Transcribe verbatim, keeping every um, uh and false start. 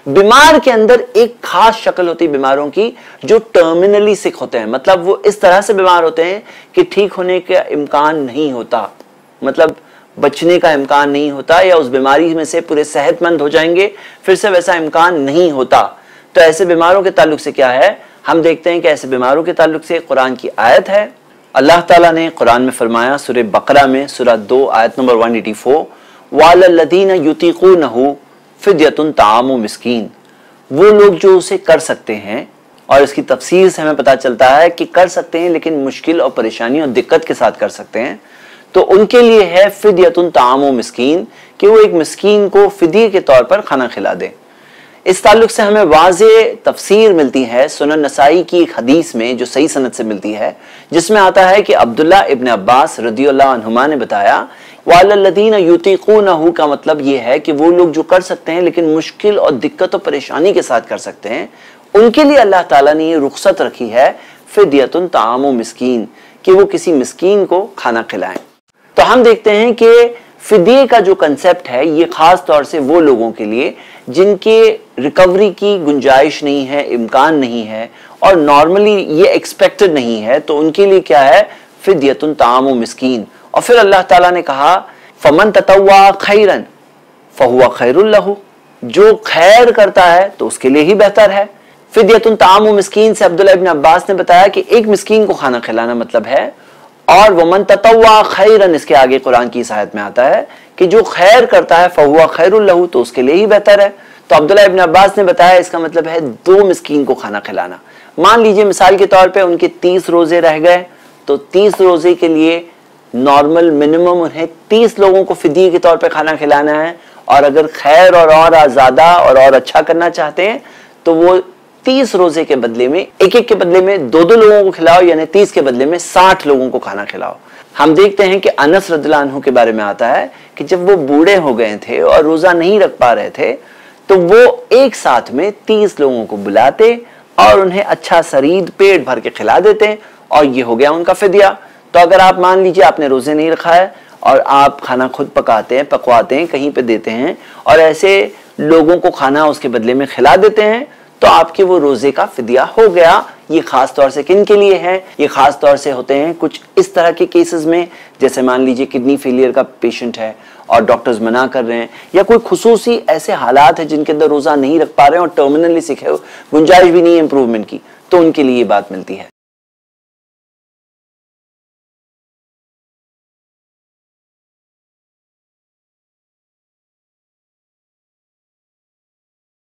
बीमार के अंदर एक खास शक्ल होती है बीमारों की जो टर्मिनली सिक होते हैं, मतलब वो इस तरह से बीमार होते हैं कि ठीक होने का इम्कान नहीं होता, मतलब बचने का इम्कान नहीं होता, या उस बीमारी में से पूरे सेहतमंद हो जाएंगे, फिर से वैसा इम्कान नहीं होता। तो ऐसे बीमारों के ताल्लुक से क्या है, हम देखते हैं कि ऐसे बीमारों के ताल्लुक से कुरान की आयत है। अल्लाह ताला ने कुरान में फरमाया सूरह बकरा में सूरह दो आयत नंबर एक सौ चौरासी, वालल्लज़ीना युतीक़ूनहु फ़िद्यतुन ताअमु मिस्कीन, वो लोग जो उसे कर सकते हैं, और इसकी तफसीर से हमें पता चलता है कि कर सकते हैं लेकिन मुश्किल और परेशानी और दिक्कत के साथ कर सकते हैं, तो उनके लिए है फ़िद्यतुन ताअमु मिस्कीन, कि वो एक मिस्कीन को फिदिये के तौर पर खाना खिला दें। इस ताल्लुक से हमें वाज़े तफसीर मिलती है सुनन नसाई की एक हदीस में जो सही सनद से मिलती है, जिसमें आता है कि अब्दुल्ला इब्न अब्बास रदियल्लाहु अन्हुमा ने बताया, वालल्लज़ीना युतीक़ूनहु का मतलब ये है कि वो लोग जो कर सकते हैं लेकिन मुश्किल और दिक्कत और परेशानी के साथ कर सकते हैं, उनके लिए अल्लाह ताला ने ये रुख्सत रखी है फ़िद्यतुन ताअमु मिस्कीन, कि वो किसी मिस्कीन को खाना खिलाएं। तो हम देखते हैं कि फिदिये का जो कंसेप्ट है ये खास तौर से वो लोगों के लिए जिनके रिकवरी की गुंजाइश नहीं है, इम्कान नहीं है, और नॉर्मली ये एक्सपेक्टेड नहीं है, तो उनके लिए क्या है, फिद्यतुन ताअमु मिस्कीन। और फिर अल्लाह ताला ने कहा फमन ततव्वा खैरन फहुवा खैरुल लहू, जो खैर करता है तो उसके लिए ही बेहतर है। फिद्यतुन ताअमु मिस्कीन से अब्दुल्लाह इब्न अब्बास ने बताया कि एक मिस्कीन को खाना खिलाना मतलब है, और वमन ततव्वा खैरन इसके आगे कुरान की इस आयत में आता है कि जो खैर करता है फहुवा खैरुल लहू, तो उसके लिए ही बेहतर है। तो अब्दुल्लाह इब्न अब्बास ने बताया इसका मतलब है दो मिस्कीन को खाना खिलाना। मान लीजिए मिसाल के तौर पे उनके तीस रोजे रह गए, तो तीस रोजे के लिए नॉर्मल मिनिमम उन्हें तीस लोगों को फिदिये के तौर पे खाना खिलाना है, और अगर खैर और और ज्यादा और और अच्छा करना चाहते हैं तो वो तीस रोजे के बदले में एक एक के बदले में दो दो लोगों को खिलाओ, यानी तीस के बदले में साठ लोगों को खाना खिलाओ। हम देखते हैं कि अनस रज़ियल्लाहु अन्हु के बारे में आता है कि जब वो बूढ़े हो गए थे और रोजा नहीं रख पा रहे थे, तो वो एक साथ में तीस लोगों को बुलाते और उन्हें अच्छा सरीद पेट भर के खिला देते, और ये हो गया उनका फिदिया। तो अगर आप मान लीजिए आपने रोजे नहीं रखा है और आप खाना खुद पकाते हैं, पकवाते हैं, कहीं पे देते हैं, और ऐसे लोगों को खाना उसके बदले में खिला देते हैं, तो आपके वो रोजे का फिदिया हो गया। ये खास तौर से किन के लिए है, ये खास तौर से होते हैं कुछ इस तरह के केसेस में, जैसे मान लीजिए किडनी फेलियर का पेशेंट है और डॉक्टर्स मना कर रहे हैं, या कोई खुसूसी ऐसे हालात है जिनके अंदर रोजा नहीं रख पा रहे हैं और टर्मिनली सिक है, गुंजाइश भी नहीं है इंप्रूवमेंट की, तो उनके लिए ये बात मिलती है।